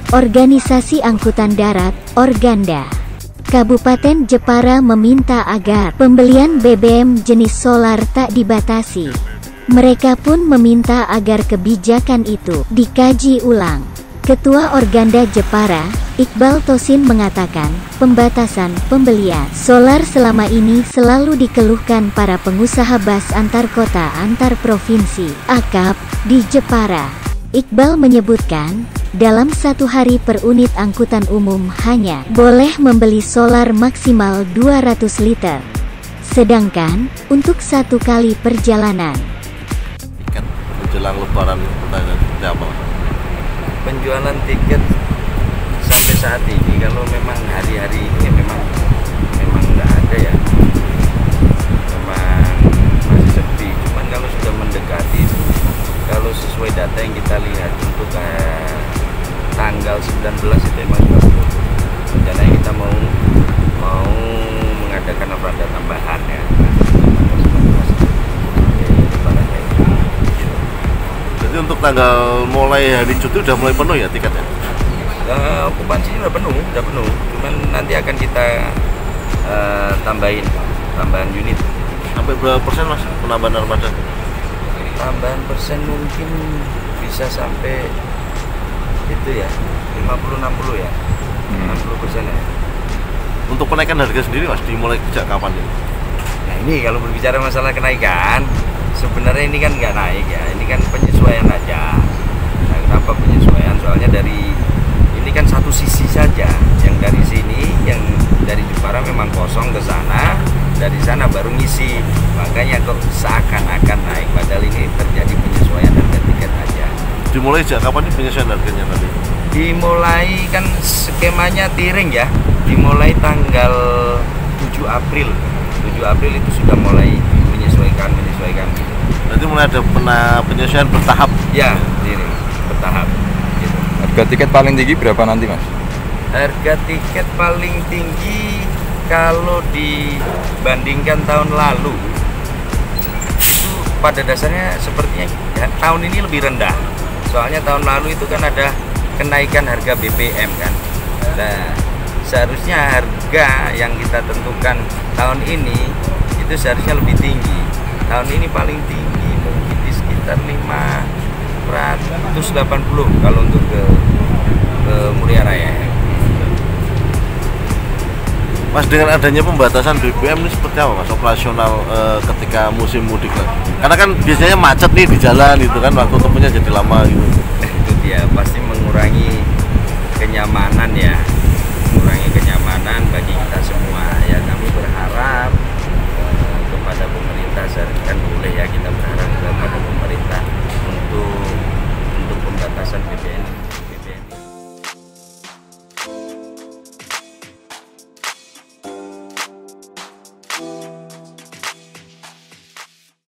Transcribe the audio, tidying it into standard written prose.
Organisasi Angkutan Darat, Organda, Kabupaten Jepara meminta agar pembelian BBM jenis solar tak dibatasi. Mereka pun meminta agar kebijakan itu dikaji ulang. Ketua Organda Jepara, Iqbal Tosin mengatakan, pembatasan pembelian solar selama ini selalu dikeluhkan para pengusaha bus antar kota antar provinsi, AKAP, di Jepara. Iqbal menyebutkan, dalam satu hari per unit angkutan umum hanya boleh membeli solar maksimal 200 liter. Sedangkan, untuk satu kali perjalanan. Menjelang lebaran apa? Penjualan tiket sampai saat ini kalau memang hari-hari ini memang nggak ada ya, memang masih sepi. Cuman kalau sudah mendekati, kalau sesuai data yang kita lihat untuk tanggal 19 itu memang sudah penuh. Rencananya kita mau mengadakan operasi tambahan ya. Jadi untuk tanggal mulai hari cuti udah mulai penuh ya tiketnya? Okupansinya udah penuh. Cuman nanti akan kita tambahan unit. Sampai berapa persen mas penambahan armada? Tambahan persen mungkin bisa sampai itu ya 50-60 ya, 60% ya. Untuk kenaikan harga sendiri mas dimulai sejak kapan ini? Nah ini kalau berbicara masalah kenaikan, sebenarnya ini kan nggak naik ya, ini kan penyesuaian aja. Nah, kenapa penyesuaian? Soalnya dari ini kan satu sisi saja, yang dari sini, yang dari Jepara memang kosong ke sana, dari sana baru ngisi, makanya kok seakan-akan naik, padahal ini terjadi penyesuaian harga tiket aja. Dimulai sejak kapan nih penyesuaian harganya tadi? Dimulai kan skemanya tiring ya, dimulai tanggal 7 April. 7 April itu sudah mulai menyesuaikan gitu. Berarti mulai ada penyesuaian bertahap? Ya, tiring, bertahap gitu. Harga tiket paling tinggi berapa nanti mas? Harga tiket paling tinggi kalau dibandingkan tahun lalu itu pada dasarnya sepertinya ya, tahun ini lebih rendah. Soalnya tahun lalu itu kan ada kenaikan harga BBM kan. Nah, seharusnya harga yang kita tentukan tahun ini itu seharusnya lebih tinggi. Tahun ini paling tinggi mungkin di sekitar 580 kalau untuk ke Mulia Raya. Mas, dengan adanya pembatasan BBM ini seperti apa mas operasional ketika musim mudik lagi? Karena kan biasanya macet nih di jalan gitu kan, waktu tempuhnya jadi lama gitu. Itu dia pasti mengurangi kenyamanan ya, mengurangi kenyamanan bagi kita semua.